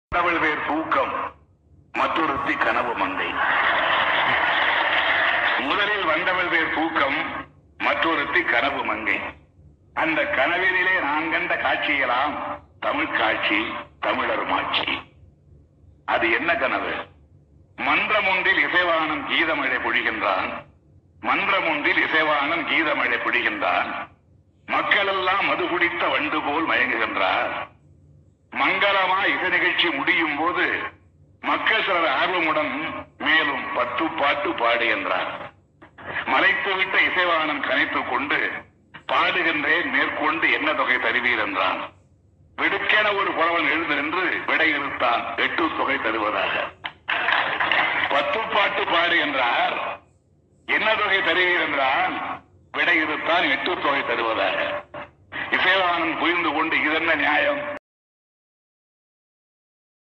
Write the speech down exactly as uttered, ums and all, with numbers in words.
கடவுள் வேர் தூக்கம் மற்றொருத்தி கனவு மங்கை. முதலில் வந்தவள் வேர் தூக்கம் மற்றொருத்தி கனவு மங்கை. அந்த கனவிலே நான் கண்ட காட்சியெல்லாம் தமிழ் காட்சி, தமிழர் மாட்சி. அது என்ன கனவு? மன்றம் ஒன்றில் இசைவானம் கீதமழை பொழிகின்றான். மன்றம் ஒன்றில் இசைவானம் கீதமழை பொழிகின்றான். மக்கள் எல்லாம் மது குடித்த வண்டு போல் மயங்குகின்றார். மங்களமா இசை நிகழ்ச்சி முடியும் போது மக்கள் சிலர் ஆர்வமுடன் மேலும் பத்து பாட்டு பாடு என்றார். மலைத்துவிட்ட இசைவானம் கனைத்துக் கொண்டு பாடுகின்றேன், மேற்கொண்டு என்ன தொகை தருவீர் என்றான். விடுக்கென ஒரு புலவன் எழுந்து நின்று விடை இருத்தான், எட்டு தொகை தருவதாக. பத்து பாட்டு பாடு என்றார். என்ன தொகை தருவீர் என்றால் விடை இருத்தான், எட்டு தொகை தருவதாக. இசைவானம் புரிந்து கொண்டு இதென்ன நியாயம்?